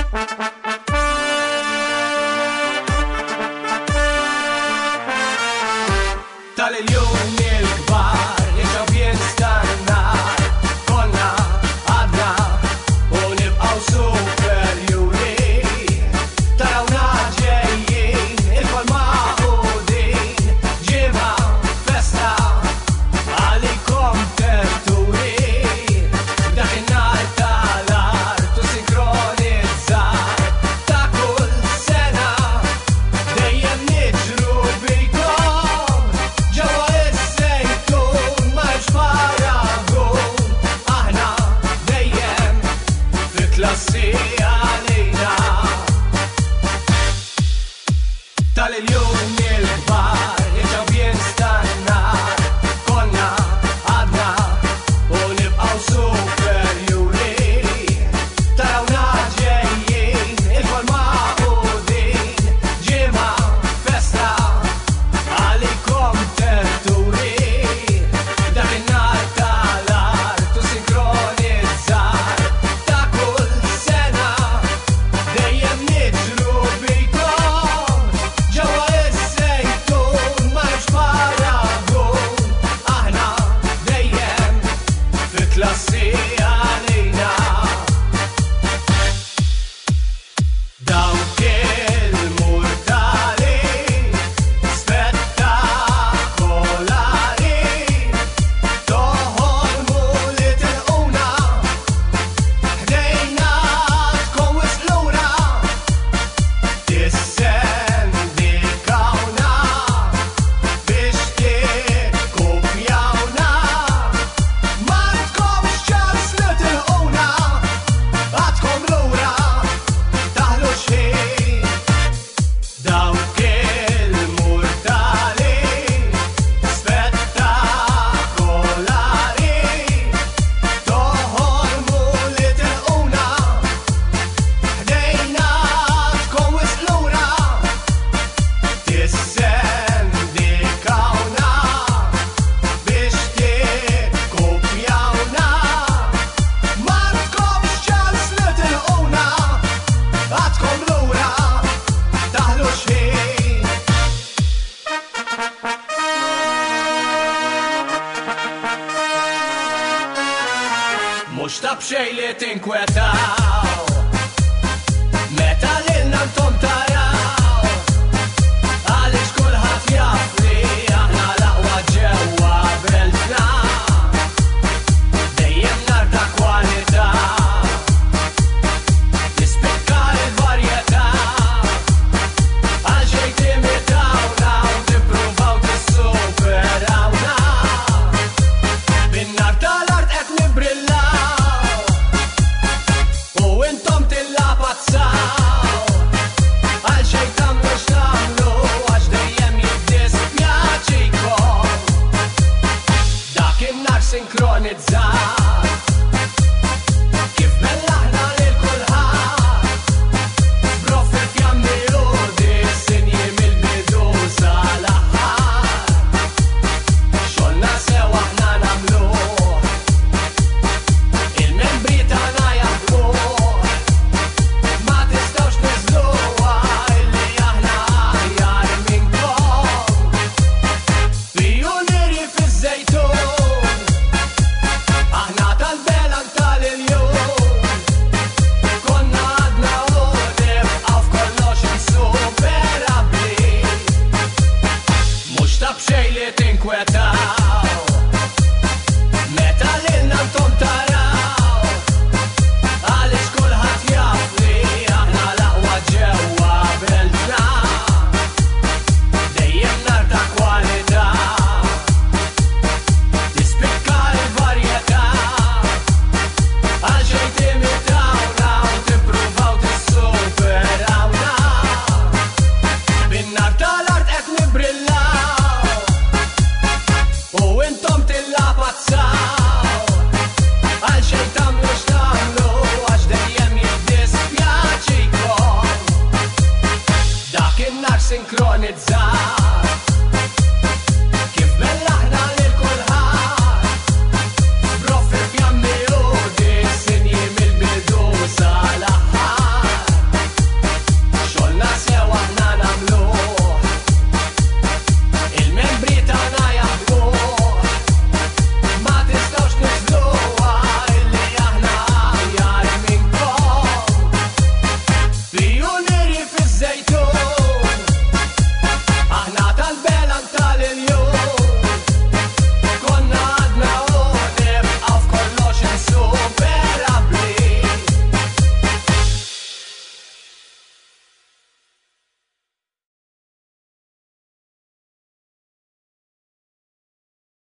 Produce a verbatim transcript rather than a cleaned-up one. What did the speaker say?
Tal-il-jum il-kbar iġab jinstannar konna għadna u nibqaw superjuri tarawna ġejjin il-kol maqudin ġimgħa festa għalikom terturi dakinhar tal-artu sinkronizzar ta' kull sena dejjem niġru bikom ġewwa is-sejtun marġ paragun aħna dejjem fi klassi għalina tal-il-jum il-kbar iġab jinstannar konna għadna u nibqaw superjuri tarawna ġejjin il-kol maqudin ġimgħa festa għalikom terturi dakinhar tal-artu sinkronizzar ta' kull sena dejjem niġru bikom ġewwa is-sejtun marġ paragun aħna dejjem fi klassi għalina dawk il-murtali spettakolari toħolmu li tilquna ħdejna tkun wisluna tissendikawna biex tikkupjawna ma tkomx ċans li tilquna għadkom lura taħlu xejn dawk il-murtali spettakolari toħolmu li tilquna ħdejna tkun wislura tissendikawna biex tikkupjawna ma tkomx ċans li tilquna għadkom lura taħlu xejn mhux tab xejn li tinkweta